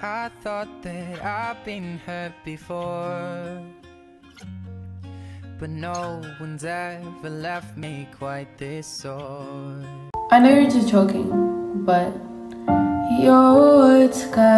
I thought that I've been hurt before, but no one's ever left me quite this sore. I know you're just joking, but your words got